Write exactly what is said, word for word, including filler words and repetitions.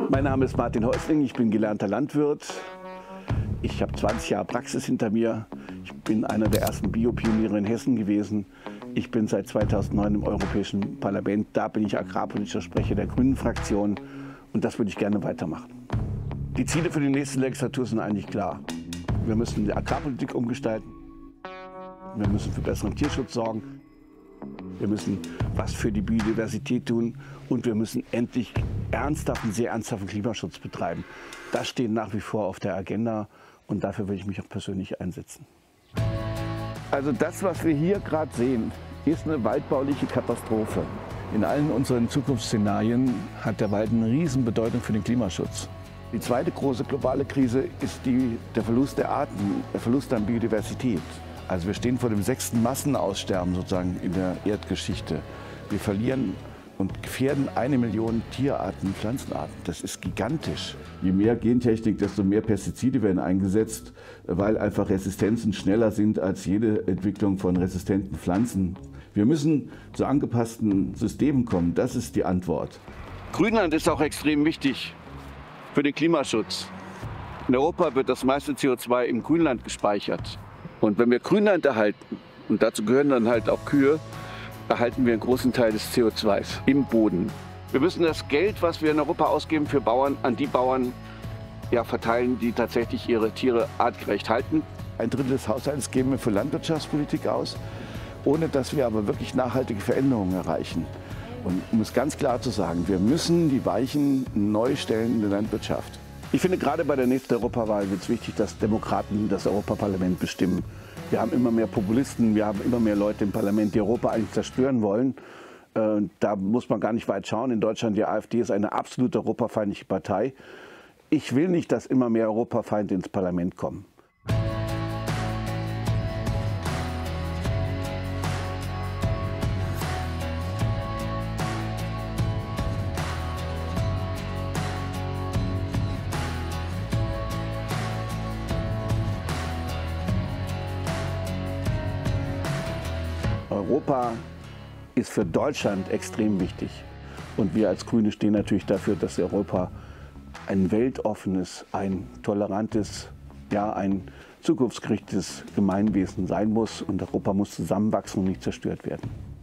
Mein Name ist Martin Häusling, ich bin gelernter Landwirt. Ich habe zwanzig Jahre Praxis hinter mir. Ich bin einer der ersten Biopioniere in Hessen gewesen. Ich bin seit zweitausendneun im Europäischen Parlament. Da bin ich agrarpolitischer Sprecher der Grünen-Fraktion und das würde ich gerne weitermachen. Die Ziele für die nächste Legislatur sind eigentlich klar. Wir müssen die Agrarpolitik umgestalten. Wir müssen für besseren Tierschutz sorgen. Wir müssen was für die Biodiversität tun und wir müssen endlich ernsthaften, sehr ernsthaften Klimaschutz betreiben. Das steht nach wie vor auf der Agenda und dafür will ich mich auch persönlich einsetzen. Also das, was wir hier gerade sehen, ist eine waldbauliche Katastrophe. In allen unseren Zukunftsszenarien hat der Wald eine Riesenbedeutung für den Klimaschutz. Die zweite große globale Krise ist die, der Verlust der Arten, der Verlust an Biodiversität. Also wir stehen vor dem sechsten Massenaussterben sozusagen in der Erdgeschichte. Wir verlieren und gefährden eine Million Tierarten, Pflanzenarten. Das ist gigantisch. Je mehr Gentechnik, desto mehr Pestizide werden eingesetzt, weil einfach Resistenzen schneller sind als jede Entwicklung von resistenten Pflanzen. Wir müssen zu angepassten Systemen kommen. Das ist die Antwort. Grünland ist auch extrem wichtig für den Klimaschutz. In Europa wird das meiste C O zwei im Grünland gespeichert. Und wenn wir Grünland erhalten, und dazu gehören dann halt auch Kühe, erhalten wir einen großen Teil des C O zwei im Boden. Wir müssen das Geld, was wir in Europa ausgeben für Bauern, an die Bauern ja, verteilen, die tatsächlich ihre Tiere artgerecht halten. Ein Drittel des Haushalts geben wir für Landwirtschaftspolitik aus, ohne dass wir aber wirklich nachhaltige Veränderungen erreichen. Und um es ganz klar zu sagen, wir müssen die Weichen neu stellen in der Landwirtschaft. Ich finde, gerade bei der nächsten Europawahl wird es wichtig, dass Demokraten das Europaparlament bestimmen. Wir haben immer mehr Populisten, wir haben immer mehr Leute im Parlament, die Europa eigentlich zerstören wollen. Äh, da muss man gar nicht weit schauen. In Deutschland, die AfD ist eine absolut europafeindliche Partei. Ich will nicht, dass immer mehr Europafeinde ins Parlament kommen. Europa ist für Deutschland extrem wichtig. Und wir als Grüne stehen natürlich dafür, dass Europa ein weltoffenes, ein tolerantes, ja, ein zukunftsgerichtetes Gemeinwesen sein muss. Und Europa muss zusammenwachsen und nicht zerstört werden.